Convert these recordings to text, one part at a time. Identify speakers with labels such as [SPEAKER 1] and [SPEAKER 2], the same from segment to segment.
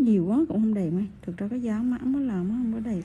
[SPEAKER 1] Nhiều quá cũng không đẹp ấy. Thực ra cái dáng mà mới làm nó không có đẹp.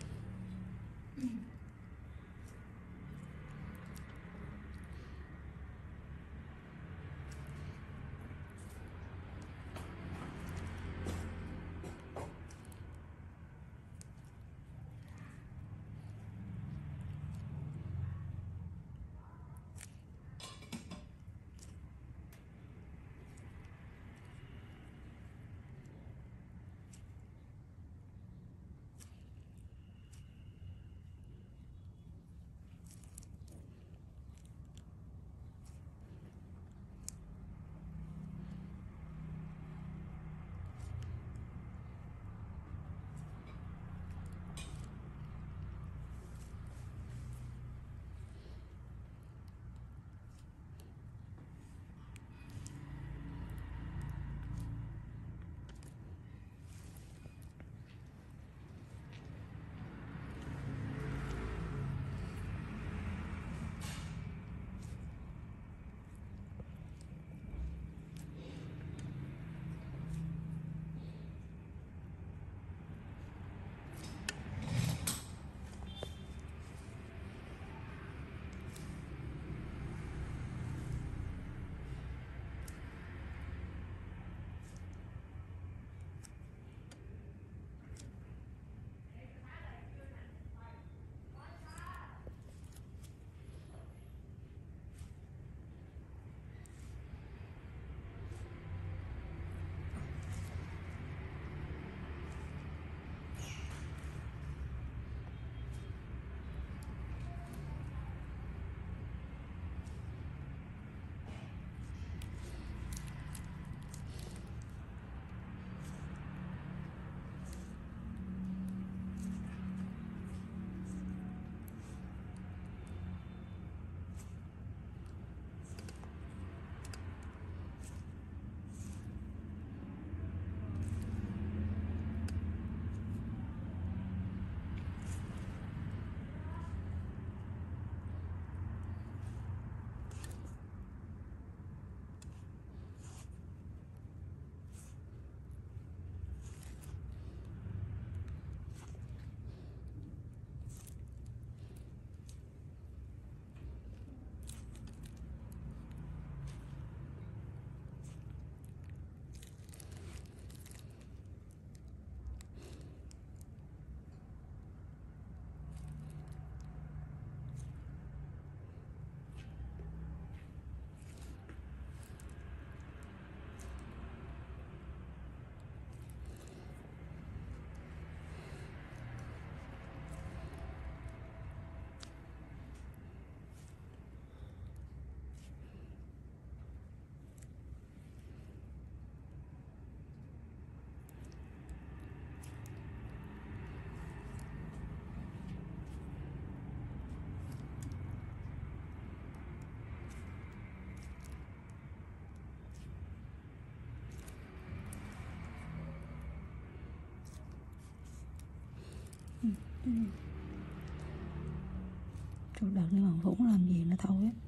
[SPEAKER 1] Chỗ đợt này Hoàng Vũ làm gì là thôi á.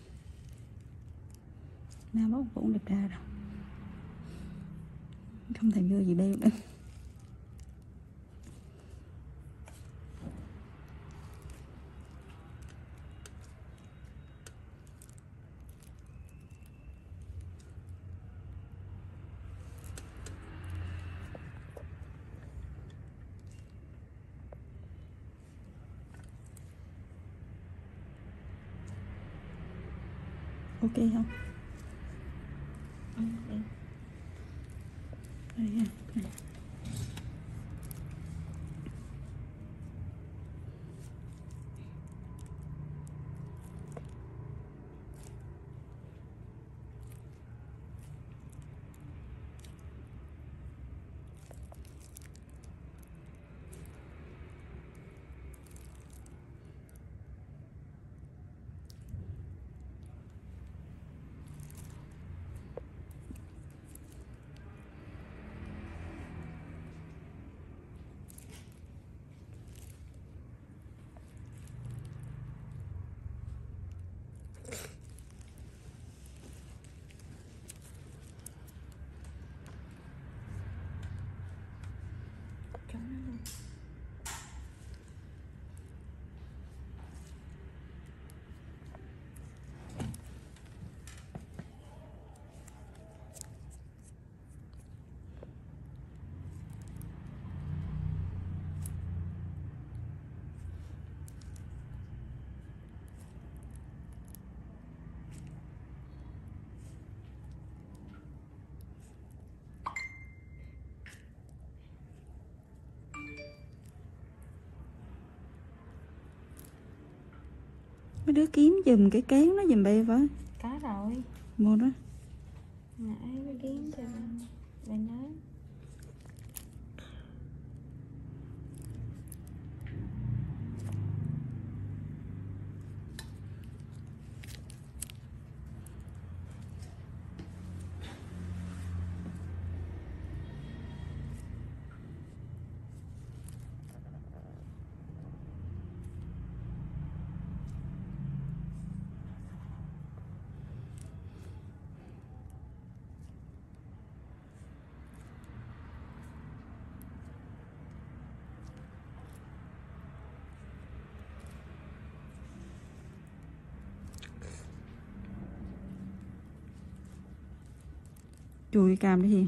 [SPEAKER 1] Nam bóc cũng được ra đâu. Không thèm đưa gì đeo nữa. Ok không? Ok. Đây nha. Mấy đứa kiếm giùm cái kéo nó giùm bay với.
[SPEAKER 2] Có rồi.
[SPEAKER 1] Mua đó.
[SPEAKER 2] Nãy mới kiếm cho bên đó.
[SPEAKER 1] Chùi càm đi Hiền.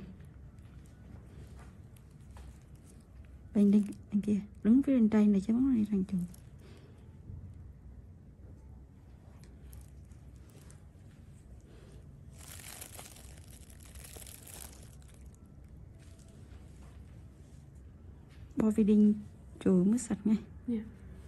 [SPEAKER 1] Bên đi, bên kia. Đứng phía bên trên này chứ bóng này thằng chùi. Bôi vi đinh chùi mới sạch ngay.
[SPEAKER 2] Yeah.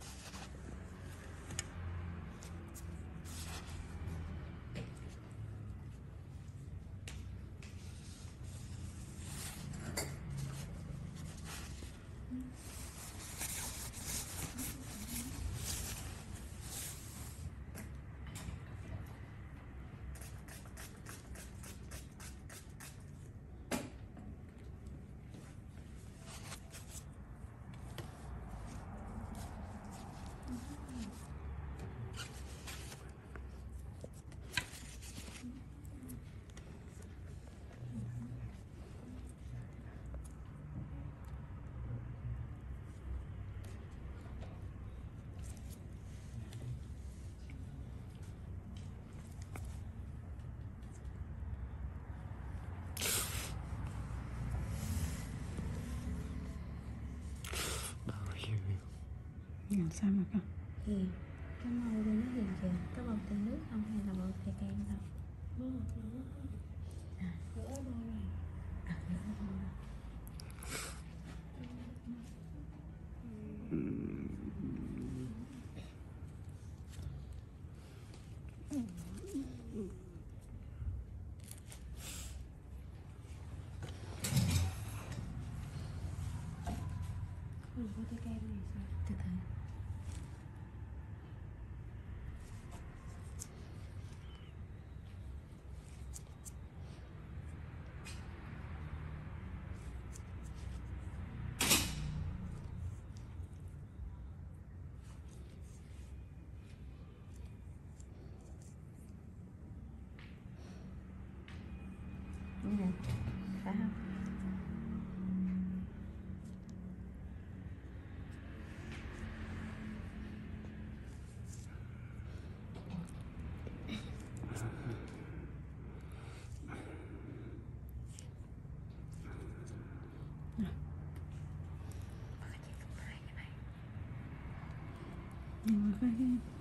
[SPEAKER 1] Làm sao mà con.
[SPEAKER 2] Hiền, cái màu bên nó hiền kìa, có bầu từ nước không hay là bầu từ kem đâu? À, rửa đâu rồi? À, rửa đâu rồi? Có cái kem này sao? Từ từ. Như này, phải không?
[SPEAKER 1] Nhưng mà cái